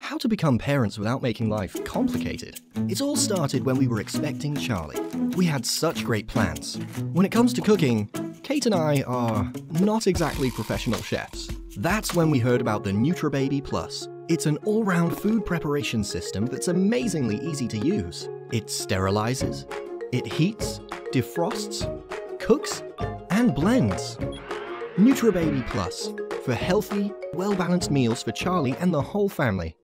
How to become parents without making life complicated. It all started when we were expecting Charlie. We had such great plans. When it comes to cooking, Kate and I are not exactly professional chefs. That's when we heard about the Nutribaby Plus. It's an all-round food preparation system that's amazingly easy to use. It sterilizes, it heats, defrosts, cooks, and blends. Nutribaby Plus, for healthy, well-balanced meals for Charlie and the whole family.